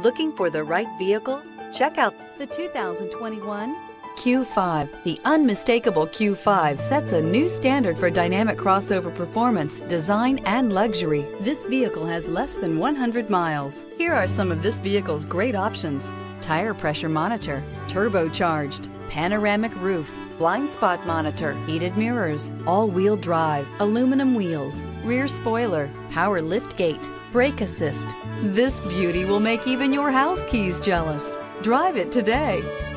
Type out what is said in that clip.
Looking for the right vehicle? Check out the 2021 Q5. The unmistakable Q5 sets a new standard for dynamic crossover performance, design, and luxury. This vehicle has less than 100 miles. Here are some of this vehicle's great options: tire pressure monitor, turbocharged, panoramic roof, blind spot monitor, heated mirrors, all-wheel drive, aluminum wheels, rear spoiler, power lift gate, brake assist. This beauty will make even your house keys jealous. Drive it today.